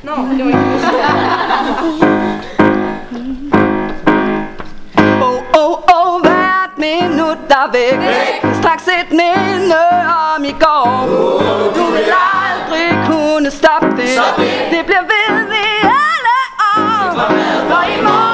Nå, det var ikke hvert minut der væk. Straks et minde om i går. Du vil aldrig kunne stoppe det. Det bliver ved i alle år. For i morgen